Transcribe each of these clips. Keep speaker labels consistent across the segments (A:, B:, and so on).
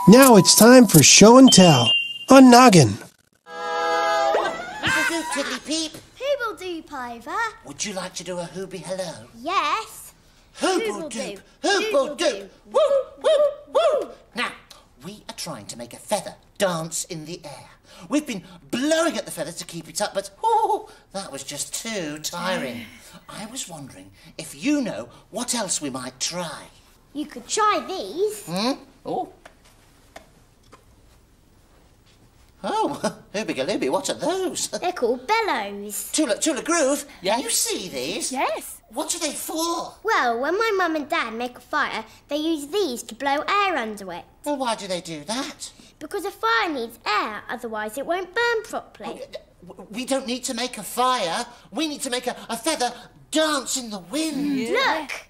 A: Now it's time for show and tell on Noggin.
B: Hoobie tiddly peep.
C: Who'll do, Iver?
B: Would you like to do a Hoobie hello?
C: Yes.
B: Hoobie doop, Hoobie doop, woo, woo, woo. Now, we are trying to make a feather dance in the air. We've been blowing at the feathers to keep it up, but that was just too tiring. I was wondering if you know what else we might try.
C: You could try these.
B: Oh, Hoobie-galooby, what are those?
C: They're called bellows.
B: Tula Groove,
D: Yes.
B: Can you see these?
D: Yes.
B: What are they for?
C: Well, when my mum and dad make a fire, they use these to blow air under it.
B: Well, why do they do that?
C: Because a fire needs air, otherwise it won't burn properly.
B: We don't need to make a fire. We need to make a feather dance in the wind.
D: Yeah.
C: Look!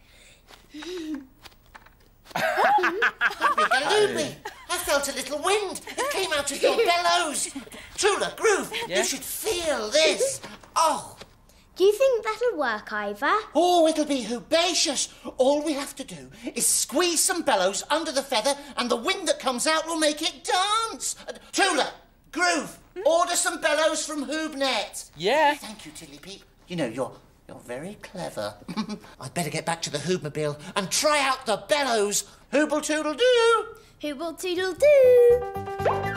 B: Hoobie-galooby, I felt a little wind. It came out of your bellows. Tula Groove, you should feel this. Oh.
C: Do you think that'll work, Iver?
B: Oh, it'll be hoobacious. All we have to do is squeeze some bellows under the feather and the wind that comes out will make it dance. Tula, Groove, order some bellows from HoobNet.
D: Yeah.
B: Thank you, Tilly Peep. You know, you're very clever. I'd better get back to the Hoobmobile and try out the bellows. Hooble-toodle-doo.
C: Hooble-toodle-doo.